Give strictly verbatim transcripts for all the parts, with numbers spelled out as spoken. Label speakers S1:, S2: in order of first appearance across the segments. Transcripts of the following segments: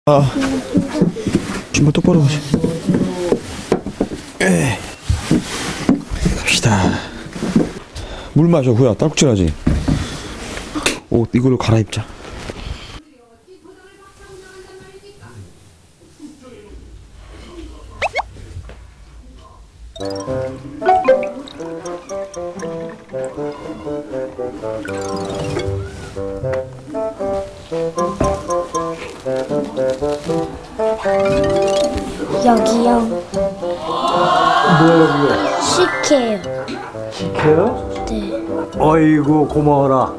S1: 아, 신발 똑바로 하지. 에이, 갑시다. 물 마셔, 후야. 딸꾹질하지. 옷 이걸로 갈아입자.
S2: 여기요.
S3: 뭐야 여기요?
S2: 식혜요.
S3: 식혜요?
S2: 네.
S3: 어이구 고마워라.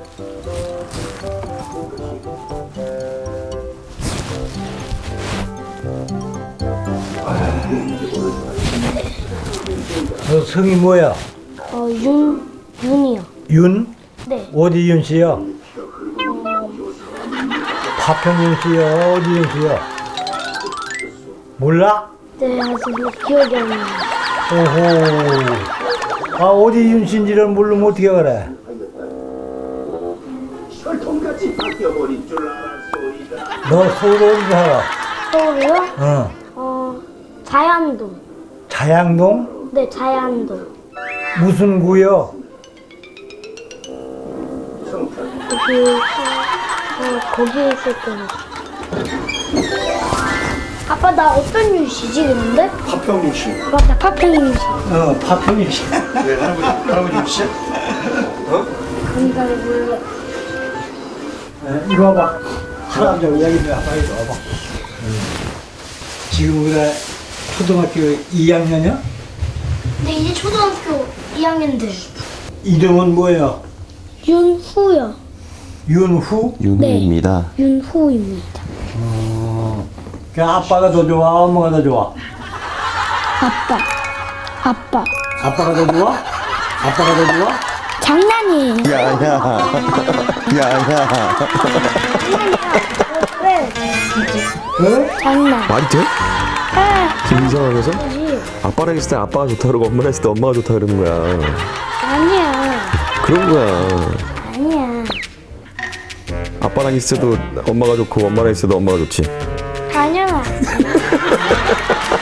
S3: 너 성이 뭐야?
S2: 어, 윤, 윤이요.
S3: 윤?
S2: 네.
S3: 어디 윤 씨야? 파평윤 씨야? 어디 윤 씨야? 몰라?
S2: 네, 아직 뭐 기억이 안 나요.
S3: 오호. 아 어디 윤 씨인지를 모르면 어떻게 그래? 너 서울 어디 살아?
S2: 서울이요?
S3: 어.
S2: 어, 자양동.
S3: 자양동?
S2: 네, 자양동.
S3: 무슨 구요?
S2: 거기, 어, 거기 있을 때는. 아빠, 나 어떤 윤씨지, 근데?
S1: 파평윤 씨.
S2: 맞다, 파평 윤씨.
S3: 어, 파평윤 씨.
S1: 왜 할아버지, 할아버지 씨? 어?
S2: 감사를 몰라.
S3: 네, 이리 와봐. 할아버지 이야기 좀 해봐. 이리 와봐. 음. 지금 우리가 초등학교 이 학년이야?
S2: 네, 이제 초등학교 이 학년 돼.
S3: 이름은 뭐예요?
S2: 윤후요.
S3: 윤후?
S1: 윤우입니다.
S2: 윤후입니다.
S3: 어. 그 아빠가 더 좋아? 엄마가 더 좋아?
S2: 아빠. 아빠.
S3: 아빠가 더 좋아? 아빠가 더 좋아?
S2: 장난이에요.
S1: 야, 야. 야, 야.
S2: 왜?
S3: 그?
S2: 장난.
S1: 말이 돼?
S2: 아,
S1: 지금 이 상황에서?
S2: 그지?
S1: 아빠랑 있을 때 아빠가 좋다 그러고 엄마랑 있을 때 엄마가 좋다 그러는 거야.
S2: 아니야.
S1: 그런 거야.
S2: 아니야.
S1: 아빠랑 있을 때도 엄마가 좋고 엄마랑 있을 때도 엄마가 좋지.
S2: 당연하지.